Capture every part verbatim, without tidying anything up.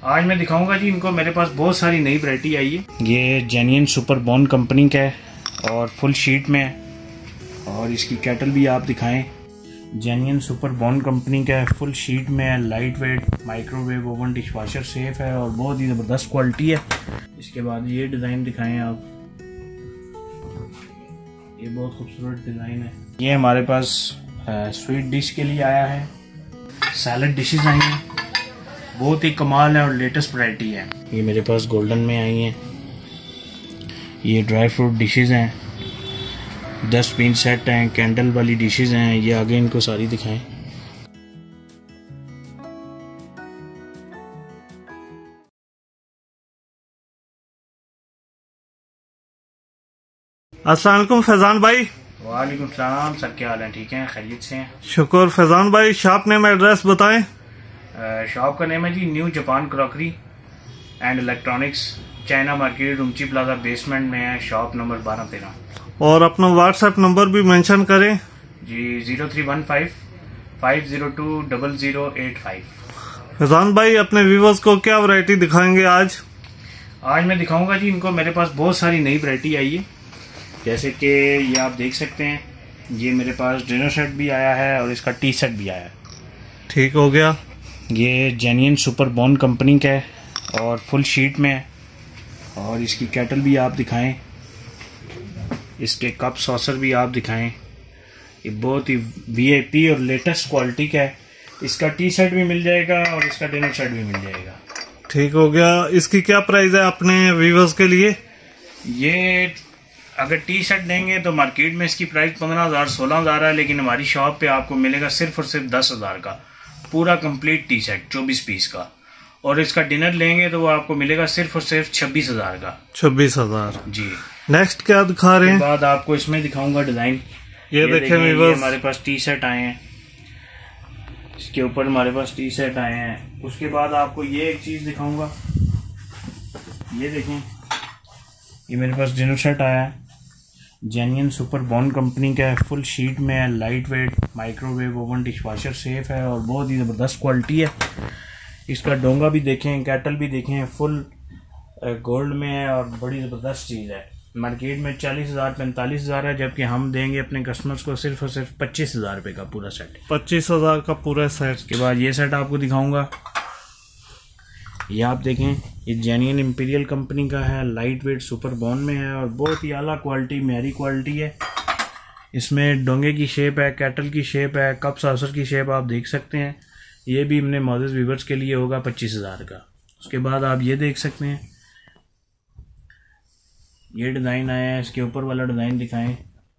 आज मैं दिखाऊंगा जी इनको। मेरे पास बहुत सारी नई वैरायटी आई है। ये जेन्युइन सुपर बॉन कंपनी का है और फुल शीट में है। और इसकी कैटल भी आप दिखाएं। जेन्युइन सुपर बॉन कंपनी का है, फुल शीट में है, light weight, microwave oven dishwasher safe है और बहुत ही ज़बरदस्त क्वालिटी है। इसके बाद ये डिज़ाइन दिखाएं आप। ये बहुत खूबसूरत डिज़ाइन है। ये हमारे पास स्वीट डिश के लिए आया है। सैलड डिशेस आई हैं, बहुत ही कमाल है और लेटेस्ट वैरायटी है। ये मेरे पास गोल्डन में आई हैं। ये ड्राई फ्रूट डिशेस हैं, डस्टबिन सेट हैं, कैंडल वाली डिशेस हैं। ये आगे इनको सारी दिखाएं। अस्सलाम वालेकुम फैजान भाई। वालेकुम सलाम सर, क्या हाल है? ठीक है, खैरियत से हैं? शुक्र। फैजान भाई शॉप नेम एड्रेस बताएं। शॉप का नेम है जी new Japan crockery and electronics, China market, रुमची प्लाजा बेसमेंट में है। शॉप नंबर बारह तेरह। और अपना व्हाट्सएप नंबर भी मेंशन करें जी। Zero three one five five zero two double zero eight five. Faizan भाई अपने व्यूवर्स को क्या वैरायटी दिखाएंगे आज? आज मैं दिखाऊंगा जी इनको। मेरे पास बहुत सारी नई वैरायटी आई है, जैसे कि ये आप देख सकते हैं। ये मेरे पास डिनर सेट भी आया है और इसका टी सेट भी आया है। ठीक हो गया। ये जेन्युइन सुपर बॉन कंपनी का है और फुल शीट में है। और इसकी कैटल भी आप दिखाएं, इसके कप सॉसर भी आप दिखाएं। ये बहुत ही वीआईपी और लेटेस्ट क्वालिटी का है। इसका टी सेट भी मिल जाएगा और इसका डिनर सेट भी मिल जाएगा। ठीक हो गया। इसकी क्या प्राइस है अपने व्यूवर्स के लिए? ये अगर टी शर्ट लेंगे तो मार्केट में इसकी प्राइस पंद्रह हज़ार सोलह हज़ार है, लेकिन हमारी शॉप पे आपको मिलेगा सिर्फ और सिर्फ दस हज़ार का पूरा कंप्लीट टी शर्ट चौबीस पीस का। और इसका डिनर लेंगे तो वो आपको मिलेगा सिर्फ और सिर्फ छब्बीस हज़ार का। छब्बीस हजार जी। नेक्स्ट क्या दिखा रहे हैं? बाद आपको इसमें दिखाऊंगा डिजाइन। ये, ये देखें ये व्यूवर्स, हमारे पास टी शर्ट आए हैं। इसके ऊपर हमारे पास टी शर्ट आए हैं। उसके बाद आपको ये एक चीज दिखाऊंगा। ये देखें, ये मेरे पास डिनर सेट आया है। जेन्युइन सुपर बॉन कंपनी का है, फुल शीट में है, light weight, microwave oven dishwasher safe है और बहुत ही ज़बरदस्त क्वालिटी है। इसका डोंगा भी देखें, कैटल भी देखें, फुल गोल्ड में है और बड़ी ज़बरदस्त चीज़ है। मार्केट में चालीस हज़ार पैंतालीस हज़ार है, जबकि हम देंगे अपने कस्टमर्स को सिर्फ और सिर्फ पच्चीस हज़ार रुपये का पूरा सेट। पच्चीस हजार का पूरा सेट। के बाद ये सेट आपको दिखाऊंगा। ये आप देखें, ये जेन्युइन इंपीरियल कंपनी का है, लाइट वेट सुपर बॉन में है और बहुत ही आला क्वालिटी, मेरी क्वालिटी है। इसमें डोंगे की शेप है, कैटल की शेप है, कप सॉसर की शेप आप देख सकते हैं। ये भी हमने मौजूद व्यूवर्स के लिए होगा पच्चीस हज़ार का। उसके बाद आप ये देख सकते हैं, ये डिज़ाइन आया है। इसके ऊपर वाला डिज़ाइन दिखाएं।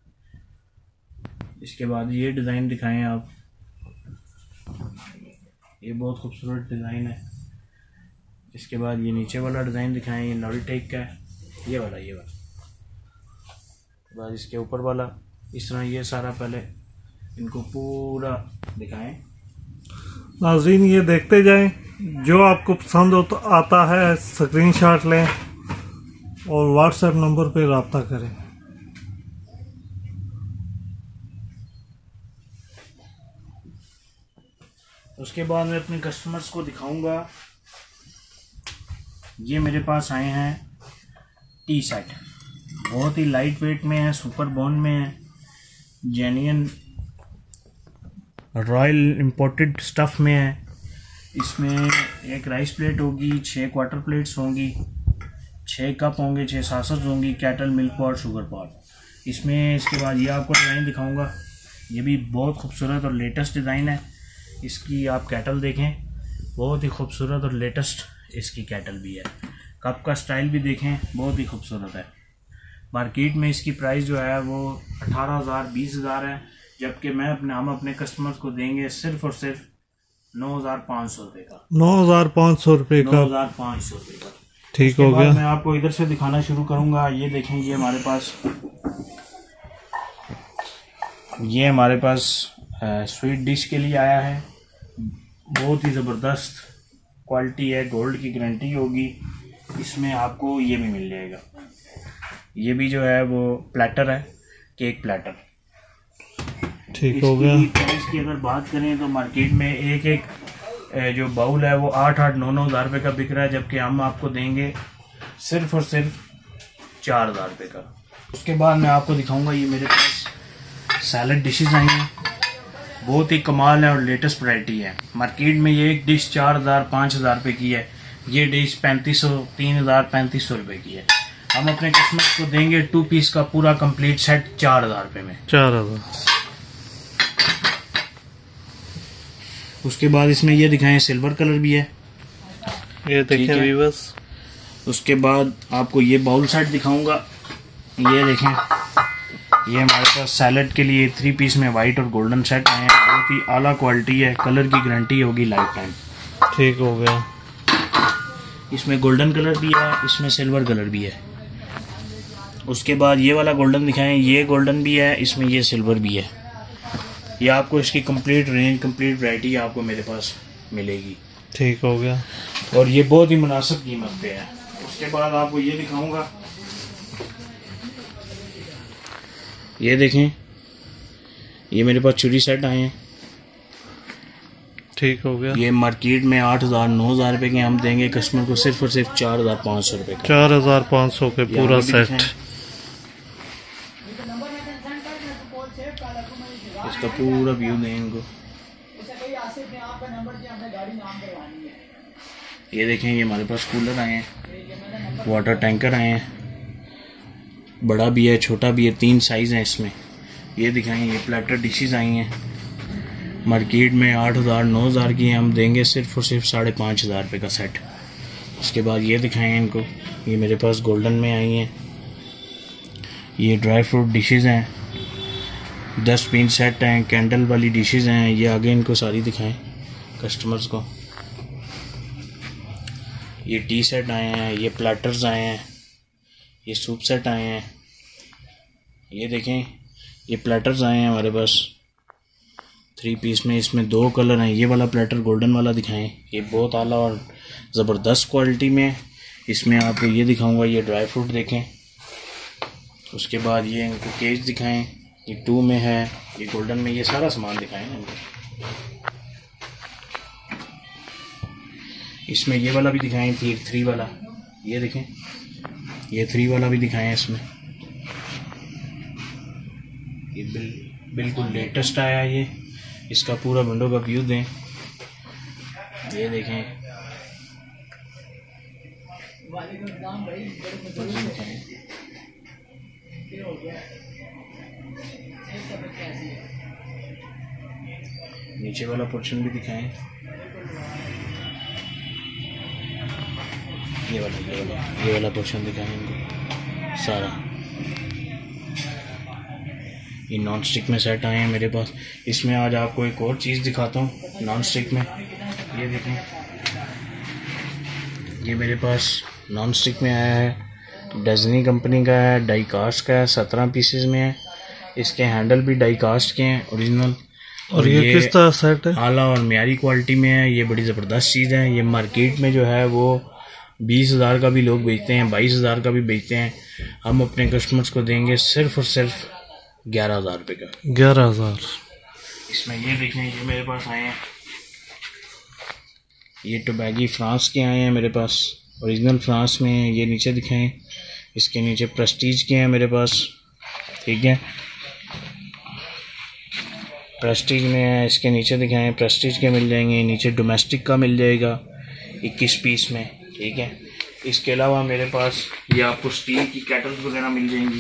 इसके बाद ये डिज़ाइन दिखाएं आप। ये बहुत खूबसूरत डिज़ाइन है। इसके बाद ये नीचे वाला डिज़ाइन दिखाएं। ये नॉरिटेक का है, ये वाला ये वाला। बाद इसके ऊपर वाला इस तरह। ये सारा पहले इनको पूरा दिखाएं। नाज़रीन ये देखते जाएं, जो आपको पसंद होता आता है स्क्रीनशॉट लें और व्हाट्सएप नंबर पे रब्ता करें। उसके बाद मैं अपने कस्टमर्स को दिखाऊंगा। ये मेरे पास आए हैं टी सेट, बहुत ही लाइट वेट में है, सुपर बॉन में है, जेन्युइन रॉयल इंपोर्टेड स्टफ में है। इसमें एक राइस प्लेट होगी, छः क्वार्टर प्लेट्स होंगी, छः कप होंगे, छः सासर्स होंगी, kettle, milk pot, sugar pot इसमें। इसके बाद ये आपको डिज़ाइन दिखाऊंगा। ये भी बहुत खूबसूरत और लेटेस्ट डिज़ाइन है। इसकी आप कैटल देखें, बहुत ही खूबसूरत और लेटेस्ट इसकी कैटल भी है। कप का स्टाइल भी देखें, बहुत ही खूबसूरत है। मार्केट में इसकी प्राइस जो है वो अठारह हज़ार बीस हज़ार है, जबकि मैं अपने हम अपने कस्टमर्स को देंगे सिर्फ और सिर्फ नौ हज़ार पाँच सौ रुपये का। नौ हज़ार पाँच सौ रुपये का। नौ हज़ार पाँच सौ रुपये का। ठीक हो गया। मैं आपको इधर से दिखाना शुरू करूंगा। ये देखें, ये हमारे पास ये हमारे पास स्वीट डिश के लिए आया है। बहुत ही ज़बरदस्त क्वालिटी है, गोल्ड की गारंटी होगी। इसमें आपको ये भी मिल जाएगा। ये भी जो है वो प्लेटर है, केक प्लेटर। ठीक हो गया। प्राइस की अगर बात करें तो मार्केट में एक एक ए, जो बाउल है वो आठ आठ नौ नौ हज़ार रुपये का बिक रहा है, जबकि हम आपको देंगे सिर्फ और सिर्फ चार हज़ार रुपये का। उसके बाद मैं आपको दिखाऊंगा, ये मेरे पास सैलड डिशेस आई हैं, बहुत ही कमाल है और लेटेस्ट वैरायटी है। मार्केट में ये एक डिश चार हज़ार पाँच हज़ार रुपये की है, ये डिश पैंतीस सौ तीन हज़ार पैंतीस सौ रुपये की है। हम अपने कस्टमर्स को देंगे टू पीस का पूरा कंप्लीट सेट चार हज़ार रुपये में। चार हज़ार। उसके बाद इसमें ये दिखाएं, सिल्वर कलर भी है, ये देखिए व्यूअर्स। उसके बाद आपको ये बाउल सेट दिखाऊंगा, ये देखें, ये हमारे पास सैलड के लिए थ्री पीस में वाइट और गोल्डन सेट आए हैं, बहुत ही आला क्वालिटी है, कलर की गारंटी होगी लाइफ टाइम। ठीक हो गया। इसमें गोल्डन कलर भी है, इसमें सिल्वर कलर भी है। उसके बाद ये वाला गोल्डन दिखाएं, ये गोल्डन भी है, इसमें ये सिल्वर भी है। ये आपको इसकी कंप्लीट रेंज कंप्लीट वैरायटी आपको मेरे पास मिलेगी। ठीक हो गया। और ये बहुत ही मुनासिब कीमत पे है। उसके बाद आपको ये दिखाऊंगा, ये देखें, ये मेरे पास चूड़ी सेट आए हैं। ठीक हो गया। ये मार्केट में आठ हजार नौ हजार रुपए के हम देंगे कस्टमर को सिर्फ और सिर्फ चार हजार पाँच सौ रुपए का। चार हजार पाँच सौ के पूरा सेट। इसका पूरा व्यू दें इनको। ये देखें, ये हमारे पास कूलर आए हैं, वाटर टैंकर आए हैं, बड़ा भी है छोटा भी है, तीन साइज है इसमें। ये दिखाएं, ये प्लेटर डिशेस आई हैं, मार्केट में आठ हज़ार नौ हज़ार की हम देंगे सिर्फ और सिर्फ साढ़े पाँच हज़ार रुपये का सेट। उसके बाद ये दिखाएं इनको, ये मेरे पास गोल्डन में आई हैं, ये ड्राई फ्रूट डिशेस हैं, दस पिन सेट हैं, कैंडल वाली डिशेस हैं। ये आगे इनको सारी दिखाएं कस्टमर्स को। ये टी सेट आए हैं, ये प्लेटर्स आए हैं, ये सूप सेट आए हैं। ये देखें, ये प्लेटर्स आए हैं हमारे पास थ्री पीस में, इसमें दो कलर हैं। ये वाला प्लेटर गोल्डन वाला दिखाएं, ये बहुत आला और ज़बरदस्त क्वालिटी में। इसमें आपको ये दिखाऊंगा, ये ड्राई फ्रूट देखें। उसके बाद ये इनको केज दिखाएं, ये टू में है, ये गोल्डन में, ये सारा सामान दिखाएं ना इनको। इसमें ये वाला भी दिखाएं, थ्री थ्री वाला, ये देखें, ये थ्री वाला भी दिखाएं इसमें। ये बिल, बिल्कुल लेटेस्ट आया ये, इसका पूरा विंडो का व्यू दें। ये देखें, दिखाएं। नीचे वाला पोर्शन भी दिखाएं, ये वाला ये वाला ये वाला पोर्शन दिखाएं इनको सारा। ये नॉन स्टिक में सेट आए हैं मेरे पास। इसमें आज आपको एक और चीज़ दिखाता हूँ नॉन स्टिक में। ये देखें, ये मेरे पास नॉन स्टिक में आया है, डजनी कंपनी का है, डाई कास्ट का है, सत्रह पीसेस में है। इसके हैंडल भी डाई कास्ट के हैं ओरिजिनल। और ये, ये किस तरह सेट है? आला और म्यारी क्वालिटी में है। ये बड़ी ज़बरदस्त चीज़ है। ये मार्केट में जो है वो बीस हज़ार का भी लोग बेचते हैं, बाईस हज़ार का भी बेचते हैं। हम अपने कस्टमर्स को देंगे सिर्फ और सिर्फ ग्यारह हज़ार रुपये का। ग्यारह हज़ार। इसमें ये देखें, ये मेरे पास आए हैं, ये टोबैगी फ्रांस के आए हैं मेरे पास, ओरिजिनल फ्रांस में हैं। ये नीचे दिखाएं, इसके नीचे प्रेस्टीज के हैं मेरे पास, ठीक है, प्रेस्टीज में है। इसके नीचे दिखाएं, प्रेस्टीज के मिल जाएंगे, नीचे डोमेस्टिक का मिल जाएगा इक्कीस पीस में, ठीक है। इसके अलावा मेरे पास ये आपको स्टील की कैटल्स वगैरह मिल जाएंगी।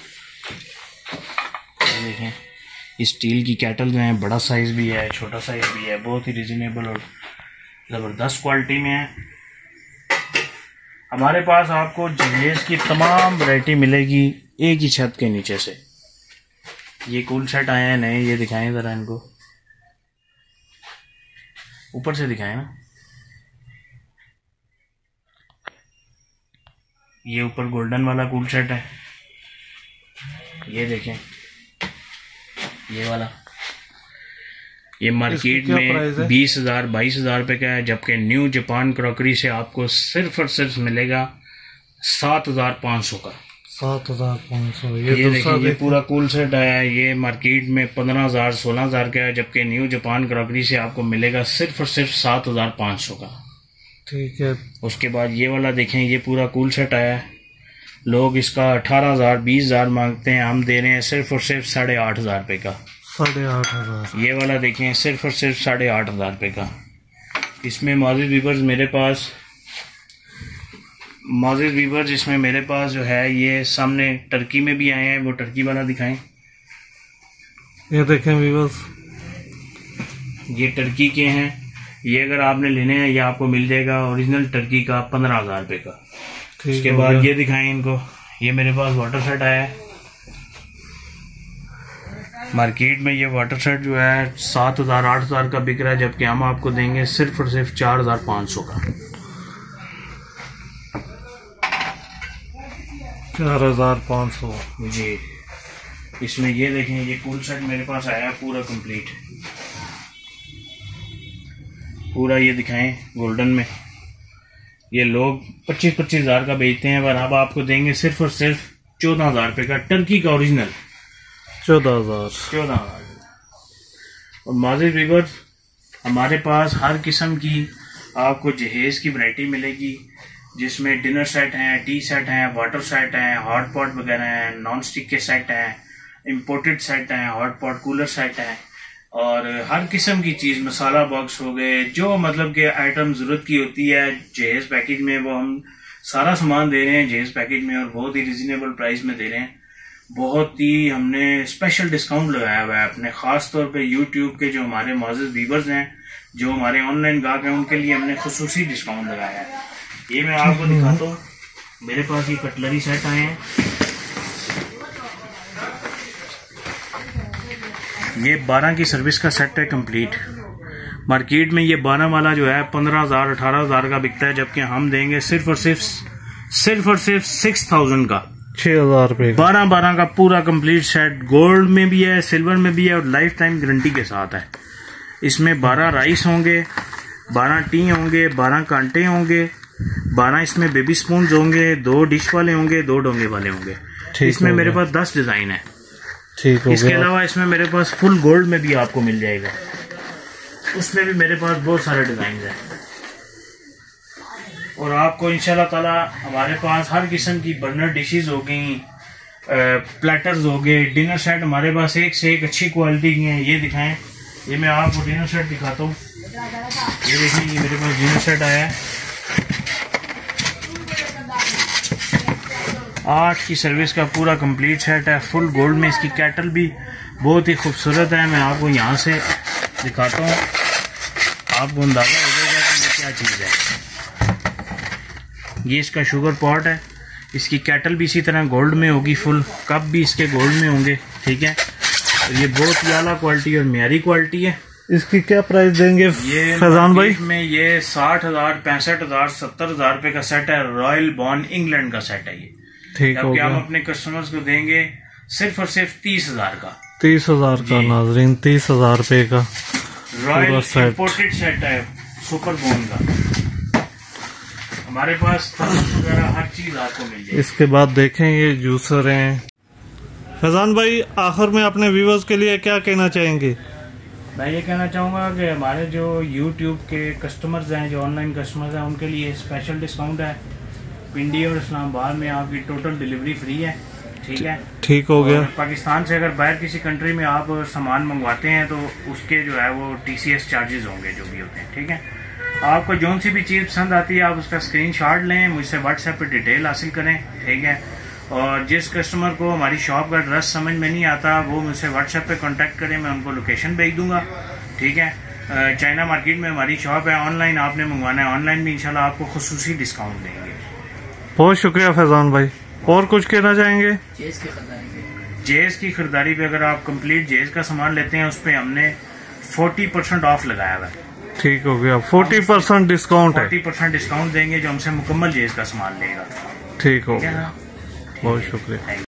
देखें, इस स्टील की कैटल जो है, बड़ा साइज़ भी है, छोटा साइज़ भी है, बहुत ही रिजनेबल और ज़बरदस्त क्वालिटी में है। हमारे पास आपको जिलेस की तमाम वैरायटी मिलेगी एक ही छत के नीचे से। ये कूल सेट आए हैं नए, ये दिखाएं ज़रा इनको, ऊपर से दिखाएं ना। ये ऊपर गोल्डन वाला कूल सेट है, ये देखें, ये वाला, ये मार्केट में बीस हजार बाईस हजार रुपये का है, जबकि न्यू जापान क्रॉकरी से आपको सिर्फ और सिर्फ मिलेगा सात हजार पाँच सौ का। सात हजार पाँच सौ। ये, ये देखिए ये पूरा कूल सेट आया है, ये मार्केट में पंद्रह हजार सोलह हजार का है, जबकि न्यू जापान क्रॉकरी से आपको मिलेगा सिर्फ और सिर्फ सात हजार पाँच सौ का। ठीक है। उसके बाद ये वाला देखें, ये पूरा कूल सेट आया है, लोग इसका अठारह हजार बीस हजार मांगते हैं, हम दे रहे हैं सिर्फ और सिर्फ साढ़े आठ हजार रुपये का। साढ़े आठ हजार। ये वाला देखें सिर्फ और सिर्फ साढ़े आठ हजार रुपये का। इसमें माजिद वीवर्स मेरे पास माजिद वीवर्स इसमें मेरे पास जो है ये सामने टर्की में भी आए हैं, वो टर्की वाला दिखाएं। ये देखें वीवर्स, ये टर्की के हैं, ये अगर आपने लेने हैं ये आपको मिल जाएगा ओरिजिनल टर्की का पंद्रह हजार रुपये का। उसके बाद ये दिखाएं इनको, ये मेरे पास वाटर सेट आया है, मार्केट में ये वाटर सेट जो है सात हजार आठ हजार का बिक रहा है, जबकि हम आपको देंगे सिर्फ और सिर्फ चार हजार पाँच सौ का। चार हजार पाँच सौ जी। इसमें ये देखें, ये कूल सेट मेरे पास आया है पूरा कंप्लीट, पूरा ये दिखाएं गोल्डन में, ये लोग पच्चीस पच्चीस हजार का बेचते हैं, पर अब आपको देंगे सिर्फ और सिर्फ चौदह हजार रुपये का, टर्की का ओरिजिनल चौदह हजार चौदह हजार। और माजिद वीवर्स, हमारे पास हर किस्म की आपको जहेज की वैरायटी मिलेगी, जिसमें डिनर सेट हैं, टी सेट हैं, वाटर सेट हैं, हॉट पॉट वगैरह हैं, नॉन स्टिक के सेट हैं, इम्पोर्टेड सेट हैं, हॉट पॉट कूलर सेट हैं, और हर किस्म की चीज़, मसाला बॉक्स हो गए, जो मतलब के आइटम ज़रूरत की होती है जहेज पैकेज में, वो हम सारा सामान दे रहे हैं जहेज पैकेज में, और बहुत ही रिजनेबल प्राइस में दे रहे हैं। बहुत ही हमने स्पेशल डिस्काउंट लगाया हुआ है अपने, ख़ास तौर पे यूट्यूब के जो हमारे माजिद व्यूवर्स हैं, जो हमारे ऑनलाइन गाहक हैं, उनके लिए हमने खुसूसी डिस्काउंट लगाया है। ये मैं आपको दिखाता हूँ, मेरे पास ये कटलरी सेट आए हैं, ये बारह की सर्विस का सेट है कंप्लीट। मार्केट में ये बारह वाला जो है पंद्रह हजार अठारह हजार का बिकता है, जबकि हम देंगे सिर्फ और सिर्फ सिर्फ और सिर्फ सिक्स थाउजेंड का, छह हजार रुपए बारह बारह का पूरा कंप्लीट सेट। गोल्ड में भी है, सिल्वर में भी है, और लाइफ टाइम गारंटी के साथ है। इसमें बारह राइस होंगे, बारह टी होंगे, बारह कांटे होंगे, बारह इसमें बेबी स्पून होंगे, दो डिश वाले होंगे, दो डोंगे वाले होंगे। इसमें मेरे पास दस डिजाइन है। ठीक है। इसके अलावा इसमें मेरे पास फुल गोल्ड में भी आपको मिल जाएगा, उसमें भी मेरे पास बहुत सारे डिजाइन हैं। और आपको इंशाल्लाह ताला हमारे पास हर किस्म की बर्नर डिशेज हो गई, प्लेटर्स हो गए, डिनर सेट हमारे पास एक से एक अच्छी क्वालिटी के हैं। ये दिखाएं, ये मैं आपको डिनर सेट दिखाता हूँ। ये देखिए, ये मेरे पास डिनर सेट आया है, आठ की सर्विस का पूरा कंप्लीट सेट है, फुल गोल्ड में। इसकी कैटल भी बहुत ही खूबसूरत है, मैं आपको यहाँ से दिखाता हूँ, आपको अंदाजा हो जाएगा कि ये क्या चीज़ है। ये इसका शुगर पॉट है, इसकी कैटल भी इसी तरह गोल्ड में होगी, फुल कप भी इसके गोल्ड में होंगे। ठीक है, तो ये बहुत ही आला क्वालिटी और म्यारी क्वालिटी है। इसकी क्या प्राइस देंगे ये फैजान भाई? में ये साठ हजार पैंसठ हजार सत्तर हजार रुपए का सेट है, रॉयल बॉर्न इंग्लैंड का सेट है ये। ठीक हो गया। हम अपने कस्टमर्स को देंगे सिर्फ और सिर्फ तीस हजार का, तीस हजार का नाजरीन, तीस हजार रुपए का रॉयल इम्पोर्टेड सेट है, सुपर बोन का। हमारे पास वगैरह हर चीज आपको मिल जाएगी। इसके बाद देखें, ये जूसर हैं। फैजान भाई, आखिर में अपने व्यूवर्स के लिए क्या कहना चाहेंगे? मैं ये कहना चाहूँगा कि हमारे जो यूट्यूब के कस्टमर्स हैं, जो ऑनलाइन कस्टमर्स हैं, उनके लिए स्पेशल डिस्काउंट है। पिंडी और इस्लामाबाद में आपकी टोटल डिलीवरी फ्री है। ठीक है, ठीक हो गया। पाकिस्तान से अगर बाहर किसी कंट्री में आप सामान मंगवाते हैं तो उसके जो है वो टीसीएस चार्जेस होंगे, जो भी होते हैं। ठीक है, आपको जो सी भी चीज़ पसंद आती है आप उसका स्क्रीनशॉट लें, मुझसे व्हाट्सएप पे डिटेल हासिल करें। ठीक है, और जिस कस्टमर को हमारी शॉप का एड्रेस समझ में नहीं आता वो मुझसे व्हाट्सएप पे कांटेक्ट करें, मैं उनको लोकेशन भेज दूंगा। ठीक है, चाइना मार्केट में हमारी शॉप है, ऑनलाइन आपने मंगवाना है, ऑनलाइन भी इंशाल्लाह आपको खुसूसी डिस्काउंट देंगे। बहुत शुक्रिया फैजान भाई, और कुछ कहना चाहेंगे? जेज की खरीदारी पे अगर आप कंप्लीट जेज का सामान लेते हैं उस पर हमने चालीस परसेंट ऑफ लगाया हुआ है। ठीक हो गया, चालीस परसेंट डिस्काउंट है, चालीस परसेंट डिस्काउंट देंगे जो हमसे मुकम्मल जेज का सामान लेगा। ठीक हो गया, बहुत शुक्रिया।